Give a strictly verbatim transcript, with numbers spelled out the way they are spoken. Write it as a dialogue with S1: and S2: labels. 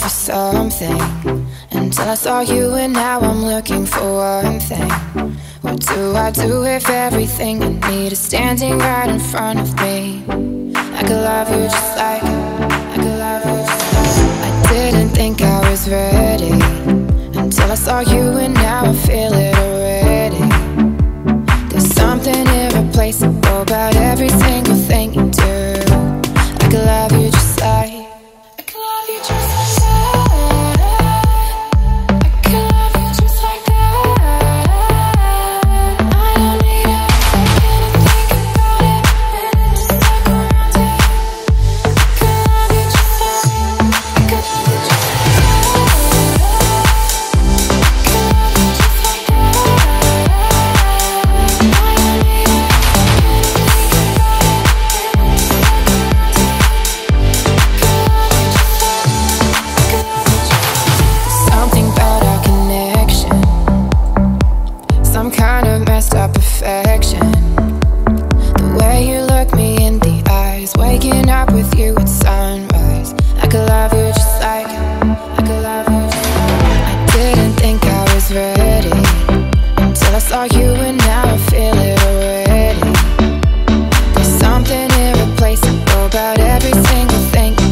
S1: for something until I saw you, and now I'm looking for one thing. What do I do if everything I need is standing right in front of me? I could love you just like, I could love you just like. I didn't think I was ready until I saw you, and now I feel it already. There's something irreplaceable about every single thing you do. I could love you just like, I could love you just like that. I could love you just like that. I don't need a second to think about it, and just stuck around it. I could love you just like, I could love you just like that. I could love you just like that. I don't need a second to think about it, and just stuck around it. Something about our connection, some kind of messed up perfection. The way you look me in the eyes, waking up with you at sunrise. I could love you just like, I could love you just like. I didn't think I was ready until I saw you, and now I feel it already. There's something irreplaceable about every single thing